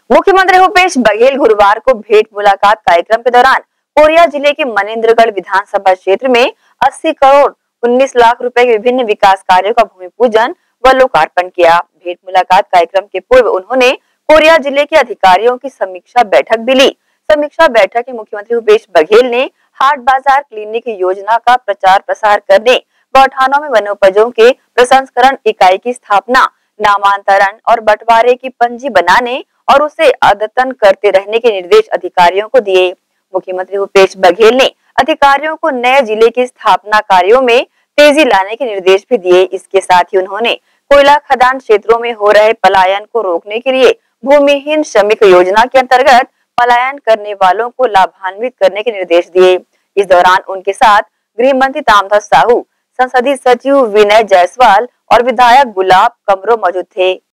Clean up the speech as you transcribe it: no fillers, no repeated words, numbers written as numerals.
मुख्यमंत्री भूपेश बघेल गुरुवार को भेंट मुलाकात कार्यक्रम के दौरान कोरिया जिले के मनेन्द्रगढ़ विधानसभा क्षेत्र में 80 करोड़ 19 लाख रुपए के विभिन्न विकास कार्यों का भूमि पूजन व लोकार्पण किया। भेंट मुलाकात कार्यक्रम के पूर्व उन्होंने कोरिया जिले के अधिकारियों की समीक्षा बैठक भी ली। समीक्षा बैठक में मुख्यमंत्री भूपेश बघेल ने हाट बाजार क्लिनिक योजना का प्रचार प्रसार करने, गौठानों में वनोपजों के प्रसंस्करण इकाई की स्थापना, नामांतरण और बंटवारे की पंजी बनाने और उसे अद्यतन करते रहने के निर्देश अधिकारियों को दिए। मुख्यमंत्री भूपेश बघेल ने अधिकारियों को नए जिले की स्थापना कार्यों में तेजी लाने के निर्देश भी दिए। इसके साथ ही उन्होंने कोयला खदान क्षेत्रों में हो रहे पलायन को रोकने के लिए भूमिहीन श्रमिक योजना के अंतर्गत पलायन करने वालों को लाभान्वित करने के निर्देश दिए। इस दौरान उनके साथ गृह मंत्री ताम्रध्वज साहू, संसदीय सचिव विनय जायसवाल और विधायक गुलाब कमरो मौजूद थे।